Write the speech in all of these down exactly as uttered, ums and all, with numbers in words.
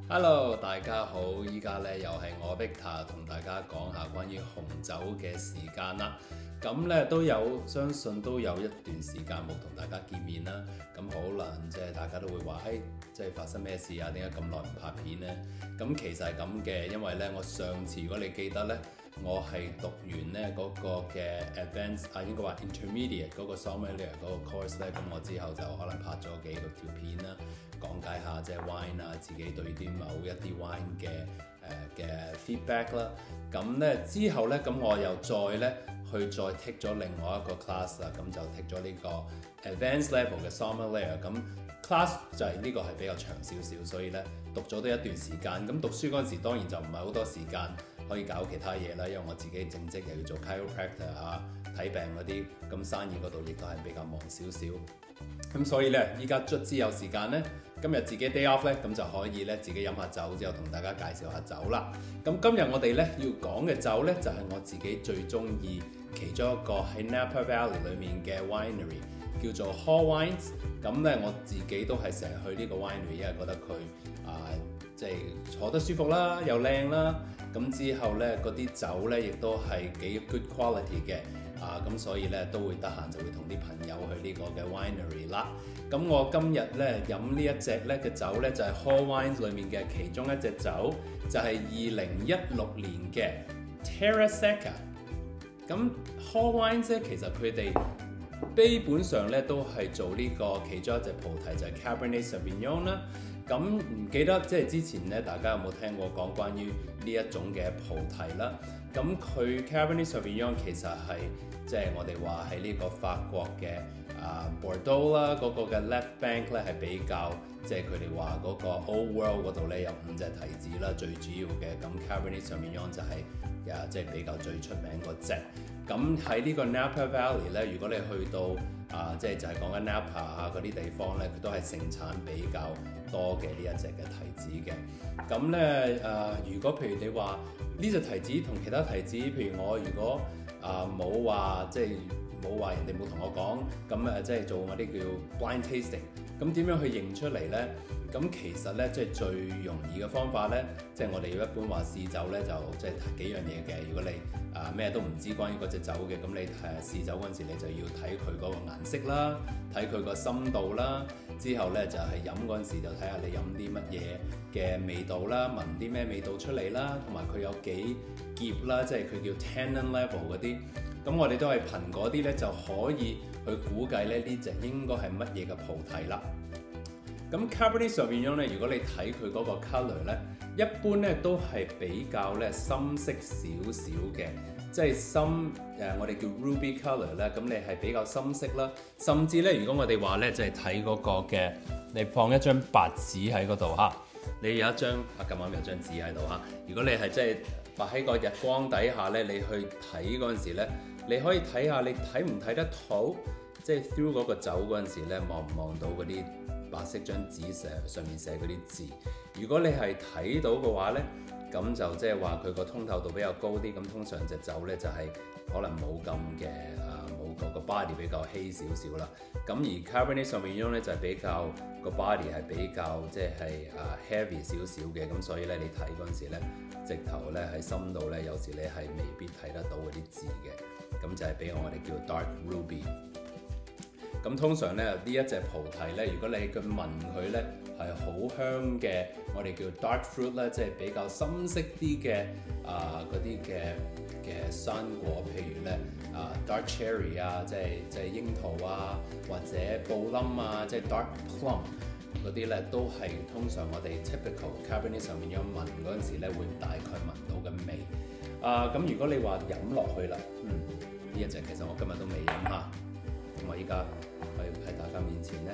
Hello，大家好！依家咧又係我 Victor 同大家講下關於紅酒嘅時間啦。咁咧都有相信都有一段時間冇同大家見面啦。咁可能即係大家都會話，誒、哎，即係發生咩事啊？點解咁耐唔拍片呢？咁其實係咁嘅，因為咧我上次如果你記得咧，我係讀完咧嗰個嘅 advanced 啊，應該話 intermediate 嗰個 sommelier 嗰個 course 咧，咁我之後就可能拍咗幾個條片啦，講解下即係 wine 啊，自己對啲某一啲 wine 嘅誒嘅 feedback 啦。咁咧之後咧，咁我又再咧去再 take 咗另外一個 class 啦，咁就 take 咗呢個 advanced level 嘅 sommelier。咁 class 就係呢個係比較長少少，所以咧讀咗都一段時間。咁讀書嗰陣時當然就唔係好多時間可以搞其他嘢啦，因為我自己正職又要做 chiropractor 啊，睇病嗰啲，咁生意嗰度亦都係比較忙少少。咁所以咧，依家卒之有時間咧，今日自己 day off 咧，咁就可以咧自己飲下酒，之後同大家介紹下酒啦。咁今日我哋咧要講嘅酒咧，就係、是、我自己最中意其中一個喺 Napa Valley 裏面嘅 winery， 叫做 Hall Wines。咁咧我自己都係成日去呢個 winery， 因為覺得佢啊即係坐得舒服啦，又靚啦。咁之後咧，嗰啲酒咧亦都係幾 good quality 嘅。啊，咁所以咧都會得閒就會同啲朋友去呢個嘅 winery 啦。咁我今日咧飲呢一隻咧嘅酒咧就係、是、Hall Wines 裏面嘅其中一隻酒，就係二零一六年嘅 Terra Secca。咁 Hall Wines 咧其實佢哋基本上咧都係做呢個其中一隻葡提就係、是、Cabernet Sauvignon 啦。咁唔記得即係之前咧，大家有冇聽過講關於呢一種嘅葡提啦？咁佢 Cabernet Sauvignon 其實係即係我哋話喺呢個法國嘅啊 Bordeaux 啦，嗰、那個嘅 Left Bank 咧係比較即係佢哋話嗰個 Old World 嗰度咧有五隻提子啦，最主要嘅咁 Cabernet Sauvignon 就係、是、啊即係、就是、比較最出名嗰隻。咁喺呢個 Napa Valley 咧，如果你去到啊即係就係講緊 Napa 啊嗰啲地方咧，佢都係盛產比較多嘅呢一隻嘅提子嘅。咁咧誒，如果譬如你話呢隻提子同其他提子，譬如我如果啊冇話即係冇話人哋冇同我講，咁誒即係做我啲叫 blind tasting， 咁點樣去認出嚟咧？咁其實咧即係最容易嘅方法咧，即係我哋一般話試酒咧就即係幾樣嘢嘅。如果你啊咩都唔知關於嗰隻酒嘅，咁你誒試酒嗰陣時，你就要睇佢嗰個顏色啦，睇佢個深度啦。之後咧就係飲嗰陣時就睇下你飲啲乜嘢嘅味道啦，聞啲咩味道出嚟啦，同埋佢有幾澀啦，即係佢叫 tannin level 嗰啲。咁我哋都係憑嗰啲咧就可以去估計咧呢隻應該係乜嘢嘅葡提啦。咁 Cabernet Sauvignon 咧，如果你睇佢嗰個 colour 咧，一般咧都係比較咧深色少少嘅，即係深誒、呃、我哋叫 ruby colour 咧，咁你係比較深色啦。甚至咧，如果我哋話咧，就係睇嗰個嘅，你放一張白紙喺嗰度嚇，你有一張啊咁啱有張紙喺度嚇。如果你係即係擺喺個日光底下咧，你去睇嗰陣時咧，你可以睇下你睇唔睇得到，即係 through 嗰個酒嗰陣時咧，望唔望到嗰啲白色張紙寫上面寫嗰啲字。如果你係睇到嘅話咧，咁就即係話佢個通透度比較高啲。咁通常隻酒咧就係、是、可能冇咁嘅啊，冇嗰個 body 比較稀少少啦。咁而 Cabernet Sauvignon 咧就係、是、比較個 body 係比較即係啊 heavy 少少嘅。咁所以咧你睇嗰陣時咧，直頭咧喺深度咧，有時你係未必睇得到嗰啲字嘅。咁就係俾我哋叫 dark ruby。咁通常咧呢一隻葡提咧，如果你去聞佢咧係好香嘅，我哋叫 dark fruit 咧，即係比較深色啲嘅啊嗰啲嘅嘅生果，譬如咧啊 dark cherry 啊，即係即係櫻桃啊，或者布冧啊，即係 dark plum 嗰啲咧，都係通常我哋 typical Cabernet Sauvignon聞嗰陣時咧，會大概聞到嘅味。啊咁如果你話飲落去啦，嗯呢一隻其實我今日都未飲嚇。咁我依家喺喺大家面前咧，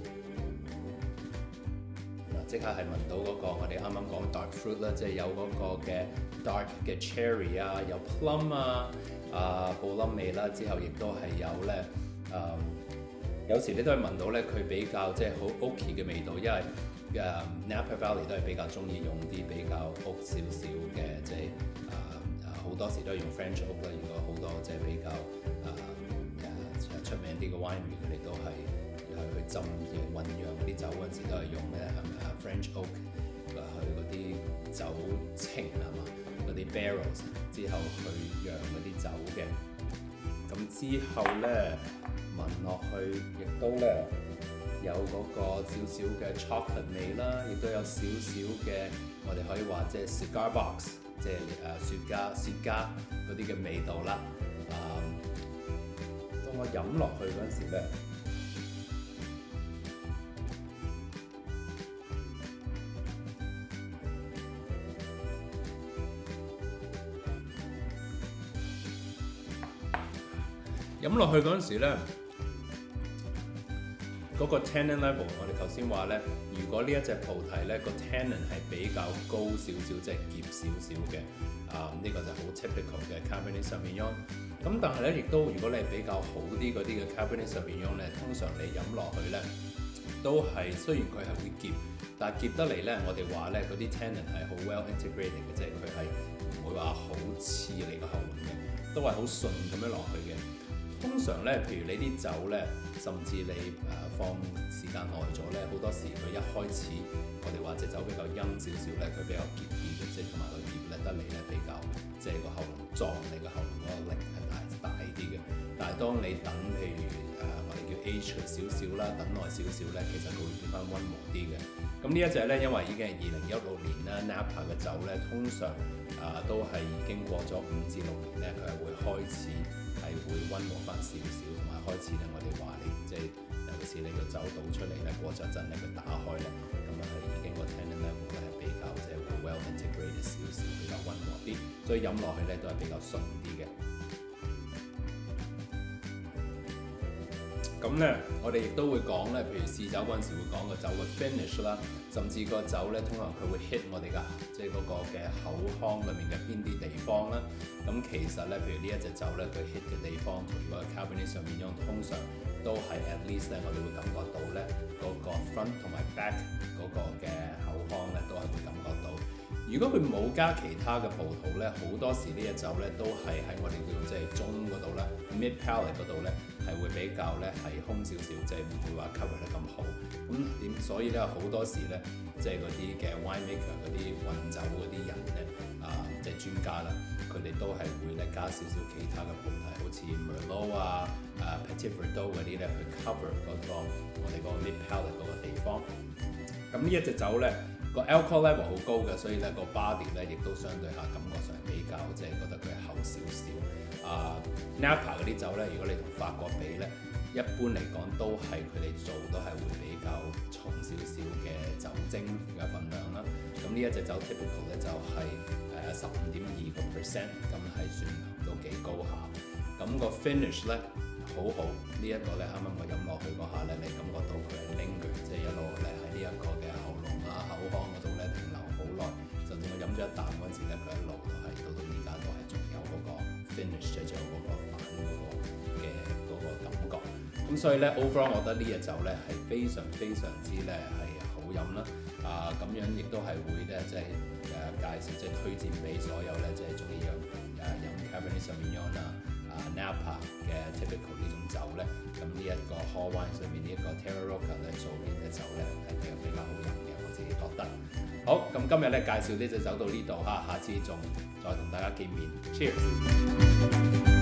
嗱即刻係聞到嗰、那個我哋啱啱講 dark fruit 啦，即係有嗰個嘅 dark 嘅 cherry 啊，有 plum 啊，啊布冧味啦，之後亦都係有咧，誒、嗯、有時你都係聞到咧，佢比較即係好 oaky 嘅味道，因為誒、uh, Napa Valley 都係比較中意用啲比較 oak 少少嘅，即係啊啊好多時都係用 French oak 啦，如果好多即係比較啊。Uh, 出名啲嘅 winery 佢哋都係係去浸嘅醖釀嗰啲酒嗰陣時都係用咧係咪啊 French oak 去嗰啲酒埕係嘛，嗰啲 barrels 之後去釀嗰啲酒嘅。咁之後咧聞落去，亦都咧有嗰個少少嘅 chocolate 味啦，亦都有少少嘅我哋可以話即係 cigar box， 即係誒雪茄雪茄嗰啲嘅味道啦。啊、嗯，當我飲落去嗰陣時咧，飲落去嗰陣時咧。嗰個 tannin level， 我哋頭先話咧，如果呢一隻菩提咧個 tannin 係比較高少少，即係澀少少嘅，啊、嗯、呢、這個就好 typical 嘅 Cabernet Sauvignon。咁但係咧，亦都如果你係比較好啲嗰啲嘅 Cabernet Sauvignon 咧，通常你飲落去咧都係雖然佢係會澀，但係澀得嚟咧，我哋話咧嗰啲 tannin 係好 well integrated 嘅，即係佢係唔會話好刺你個喉嚨嘅，都係好順咁樣落去嘅。通常咧，譬如你啲酒咧，甚至你誒、呃、放時間耐咗咧，好多時佢一開始我哋話隻酒比較陰少少咧，佢比較澀啲嘅，即係同埋佢澀咧得嚟咧比較即係個喉嚨撞你個喉嚨嗰個力係大大啲嘅。但係當你等譬如誒、呃、我哋叫 age 少少啦，等耐少少咧，其實佢會變翻溫和啲嘅。咁呢一隻咧，因為已經係二零一六年啦 Napa 嘅酒咧，通常啊、呃、都係已經過咗五至六年咧，佢係會開始。係會溫和翻少少，同埋開始咧，我哋話你即係尤其是你個酒倒出嚟咧，過咗陣咧，佢打開咧，咁啊係已經個 tannin level 咧係比較即係 well integrated 少少，比較溫和啲，所以飲落去咧都係比較順啲嘅。咁咧，我哋亦都會講咧，譬如試酒嗰陣時會講個酒嘅 finish 啦，甚至個酒咧，通常佢會 hit 我哋嘅即係嗰個嘅口腔裏面嘅邊啲地方啦。咁其實咧，譬如呢一隻酒咧，佢 hit 嘅地方同個 Cabernet Sauvignon通常都係 at least 咧，我哋會感覺到咧嗰個 front 同埋 back 嗰個嘅口腔咧，都係會感覺到。如果佢冇加其他嘅葡萄咧，好多時呢隻酒咧都係喺我哋叫即係中嗰度啦 mid palate 嗰度咧係會比較咧係空少少，即係唔會話 cover 得咁好。咁點所以咧好多時咧即係嗰啲嘅 winemaker 嗰啲混酒嗰啲人咧啊，即係專家啦，佢哋都係會咧加少少其他嘅葡萄，好似 Merlot 啊、啊 Petit Verdot 嗰啲咧去 cover 嗰個我哋個 mid palate 嗰個地方。咁呢一隻酒咧。個 alcohol level 好高嘅，所以咧個 body 咧亦都相對下感覺上比較即係覺得佢係厚少少。啊、uh, Napa 嗰啲酒咧，如果你同法國比咧，一般嚟講都係佢哋做都係會比較重少少嘅酒精嘅份量啦。咁呢一隻酒 typical 咧就係誒十五點二個 percent， 咁係算都幾高下。咁個 finish 咧好好，這個、呢一個咧啱啱我飲落去嗰下咧，你感覺到佢係 linger， 即係一路咧喺呢一個嘅喉嚨啊、口腔嗰度咧停留好耐，甚至我飲咗一啖嗰陣時咧，佢一路都係到到而家都係仲有嗰個 finish， 即係仲有嗰個反嗰個嘅嗰個感覺。咁所以咧 overall， 我覺得呢隻酒咧係非常非常之咧係好飲啦。啊，咁樣亦都係會咧即係誒介紹即係推薦俾所有咧即係中意飲誒飲 Cabernet Sauvignon 啦。啊 Napa 嘅 typical 呢種酒咧，咁呢一個 Hall wine 上面呢一個 Terra Secca 咧做呢隻酒咧係比較比較好飲嘅，我自己覺得。好，咁今日咧介紹呢隻酒到呢度嚇，下次仲再同大家見面。Cheers！